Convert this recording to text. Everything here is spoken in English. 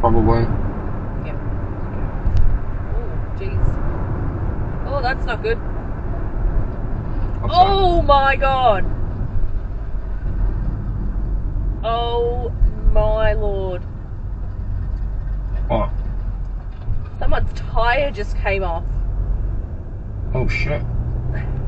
Probably. Yeah. Oh, jeez. Oh, that's not good. What's Oh my god. Oh my lord. What? Someone's tyre just came off. Oh shit.